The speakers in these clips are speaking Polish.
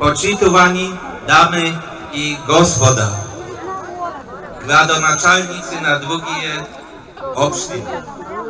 Почитувани дами и господа, градоначальници на другие общини,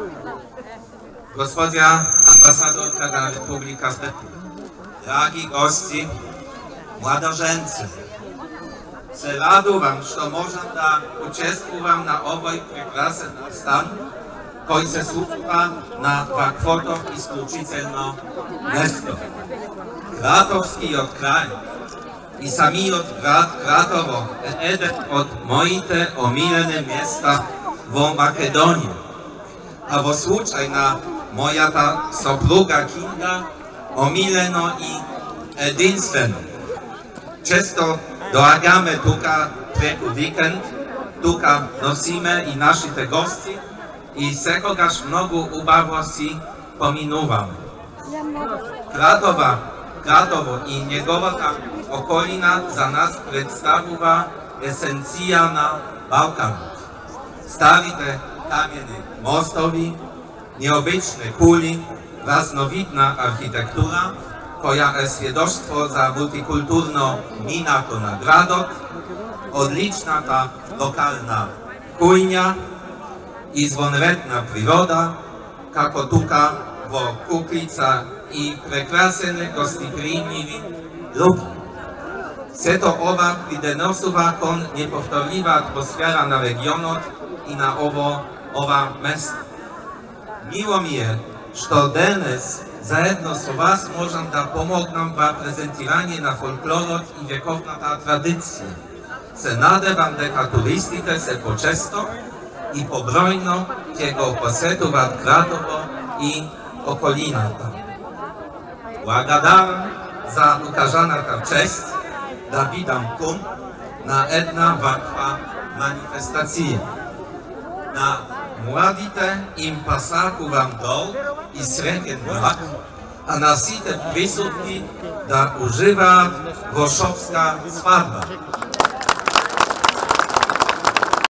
госпожа амбасадорка на Република Српска, драги гости, mladoženci, se radujem što možem da učestvujem na ovoj prekrasan nastan koji se slučuva na takvoto isključiteljno mesto. Kratovski od kraj i sami od Kratovo jedan od mojite omiljene mjesta v Makedoniji. A vo slučajna moja ta sopruga Kinga omiljeno i jedinstveno. Često doagamy tuka preko vikend, tuka nosimy i nasi te gości i sekogaż mnogo ubawłości pominujemy. Kratovo i njegova ta okolina za nas predstavuva esencija na Balkanu. Starite kamieni mostovi, nieobične kuli, raznovidna architektura, koja je svjedoštvo za multikulturno minato na gradok, odlična ta lokalna kujnja, izvonretna priroda, kako tuka vo Kuklica i prekrasene gostiprimljivi luki. Sve to ova pridonosuva kon nepovtorljiva atmosfera na regionot i na ova mesta. Milo mi je što danes zajedno s vas možem da pomognem v prezentiranje na folklorot i vjekovnata tradicija. Se nadevam deka turistite se počesto i pobrojno će go posjetovat Kratovo i okolinata. Благодарам za ukažanata čest da bidam kum na jedna vakva manifestacija. Na mladite im pasaku vam dol i srednjen mlak, a nasite prisutni da uživa Vošovska svadba.